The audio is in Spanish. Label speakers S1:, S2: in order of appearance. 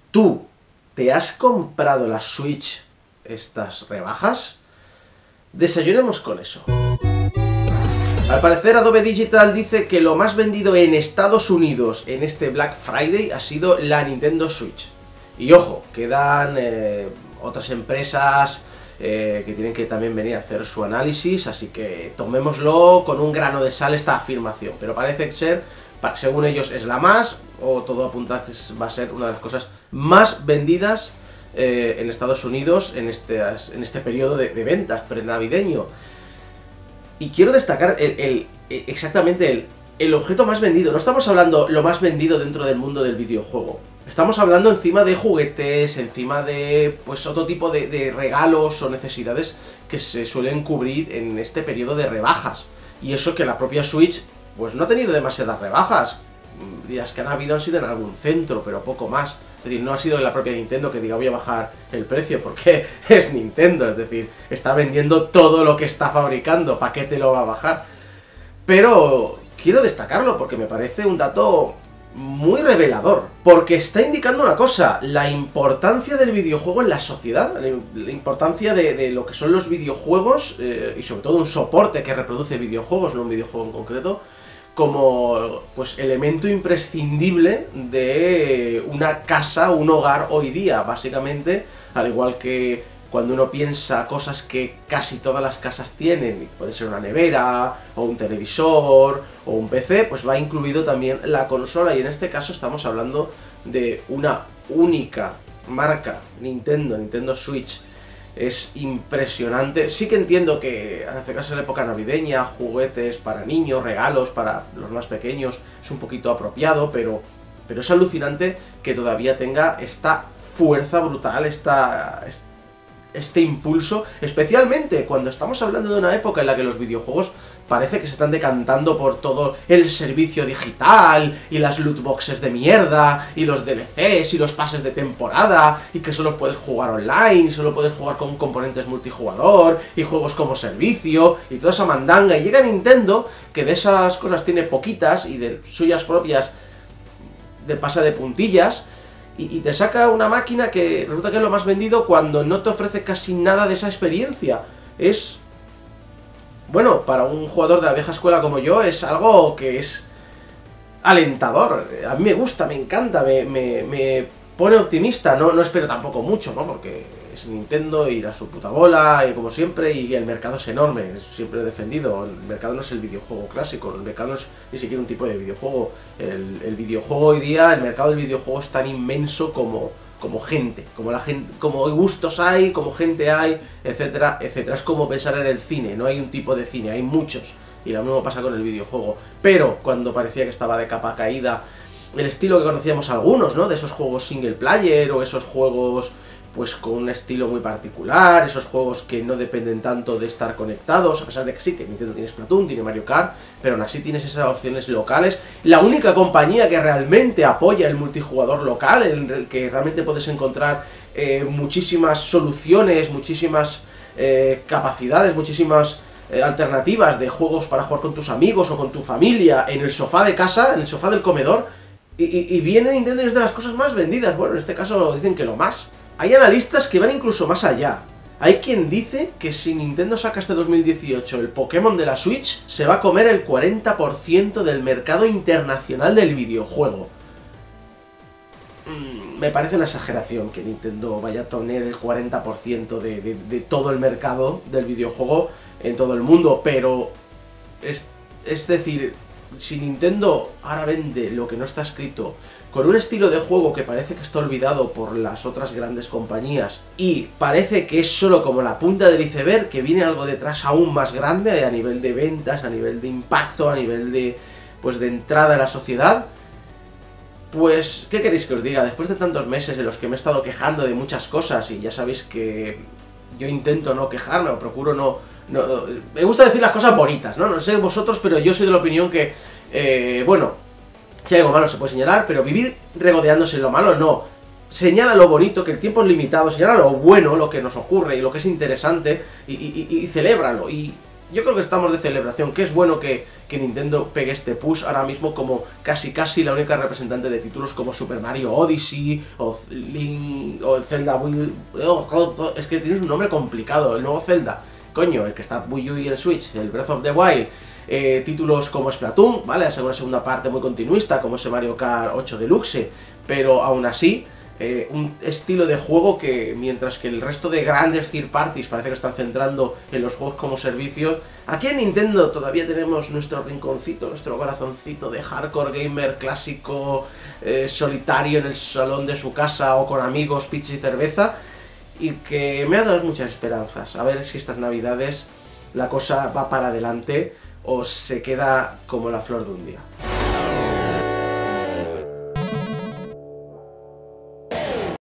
S1: ¿Tú te has comprado la Switch estas rebajas? Desayunemos con eso. Al parecer Adobe Digital dice que lo más vendido en Estados Unidos en este Black Friday ha sido la Nintendo Switch. Y ojo, quedan otras empresas que tienen que también venir a hacer su análisis, así que tomémoslo con un grano de sal esta afirmación. Pero parece ser, según ellos, es la más, o todo apunta a que va a ser una de las cosas más vendidas en Estados Unidos en este periodo de ventas prenavideño. Y quiero destacar exactamente el objeto más vendido. No estamos hablando lo más vendido dentro del mundo del videojuego. Estamos hablando encima de juguetes, encima de pues otro tipo de regalos o necesidades que se suelen cubrir en este periodo de rebajas. Y eso que la propia Switch pues no ha tenido demasiadas rebajas. Dirás que han sido en algún centro, pero poco más. Es decir, no ha sido la propia Nintendo que diga voy a bajar el precio, porque es Nintendo, es decir, está vendiendo todo lo que está fabricando, ¿para qué te lo va a bajar? Pero quiero destacarlo porque me parece un dato muy revelador, porque está indicando una cosa, la importancia del videojuego en la sociedad, la importancia de lo que son los videojuegos, y sobre todo un soporte que reproduce videojuegos, no un videojuego en concreto, como pues elemento imprescindible de una casa, un hogar hoy día, básicamente, al igual que cuando uno piensa cosas que casi todas las casas tienen, puede ser una nevera, o un televisor, o un PC, pues va incluido también la consola, y en este caso estamos hablando de una única marca, Nintendo Switch. Es impresionante. Sí que entiendo que al acercarse a la época navideña, juguetes para niños, regalos para los más pequeños, es un poquito apropiado, pero es alucinante que todavía tenga esta fuerza brutal, este impulso, especialmente cuando estamos hablando de una época en la que los videojuegos parece que se están decantando por todo el servicio digital, y las loot boxes de mierda, y los DLCs, y los pases de temporada, y que solo puedes jugar online, y solo puedes jugar con componentes multijugador, y juegos como servicio, y toda esa mandanga. Y llega Nintendo, que de esas cosas tiene poquitas, y de suyas propias pasa de puntillas, y te saca una máquina que resulta que es lo más vendido cuando no te ofrece casi nada de esa experiencia. Es... bueno, para un jugador de la vieja escuela como yo, es algo que es alentador. A mí me gusta, me encanta, me pone optimista. No espero tampoco mucho, ¿no? Porque es Nintendo, ir a su puta bola, y como siempre, y el mercado es enorme, siempre he defendido. El mercado no es el videojuego clásico, el mercado no es ni siquiera un tipo de videojuego. El videojuego hoy día, el mercado del videojuego es tan inmenso como gente, como gustos hay, como gente hay, etcétera, etcétera. Es como pensar en el cine, no hay un tipo de cine, hay muchos, y lo mismo pasa con el videojuego. Pero cuando parecía que estaba de capa caída el estilo que conocíamos algunos, ¿no? De esos juegos single player, o esos juegos pues con un estilo muy particular, esos juegos que no dependen tanto de estar conectados, a pesar de que sí, que Nintendo tiene Splatoon, tiene Mario Kart, pero aún así tienes esas opciones locales. La única compañía que realmente apoya el multijugador local, en el que realmente puedes encontrar muchísimas soluciones, muchísimas capacidades, muchísimas alternativas de juegos para jugar con tus amigos o con tu familia en el sofá de casa, en el sofá del comedor, y viene Nintendo y es de las cosas más vendidas. Bueno, en este caso dicen que lo más. Hay analistas que van incluso más allá. Hay quien dice que si Nintendo saca este 2018 el Pokémon de la Switch, se va a comer el 40% del mercado internacional del videojuego. Me parece una exageración que Nintendo vaya a tener el 40% de todo el mercado del videojuego en todo el mundo, pero es decir, si Nintendo ahora vende lo que no está escrito, con un estilo de juego que parece que está olvidado por las otras grandes compañías, y parece que es solo como la punta del iceberg, que viene algo detrás aún más grande a nivel de ventas, a nivel de impacto, a nivel de entrada en la sociedad, pues, ¿qué queréis que os diga? Después de tantos meses en los que me he estado quejando de muchas cosas, y ya sabéis que yo intento no quejarme, o procuro no me gusta decir las cosas bonitas, ¿no? No sé vosotros, pero yo soy de la opinión que, bueno, si hay algo malo se puede señalar, pero vivir regodeándose en lo malo no. Señala lo bonito, que el tiempo es limitado, señala lo bueno, lo que nos ocurre y lo que es interesante, y celébralo. Y yo creo que estamos de celebración, que es bueno que Nintendo pegue este push ahora mismo como casi la única representante de títulos como Super Mario Odyssey, o Link, o el Zelda Wii... es que tienes un nombre complicado, el nuevo Zelda, coño, el que está Wii U y el Switch, el Breath of the Wild, títulos como Splatoon, ¿vale? La segunda parte muy continuista, como ese Mario Kart 8 Deluxe, pero aún así... un estilo de juego que, mientras que el resto de grandes third parties parece que están centrando en los juegos como servicio, aquí en Nintendo todavía tenemos nuestro rinconcito, nuestro corazoncito de hardcore gamer clásico, solitario en el salón de su casa o con amigos, pizza y cerveza, y que me ha dado muchas esperanzas. A ver si estas navidades la cosa va para adelante o se queda como la flor de un día.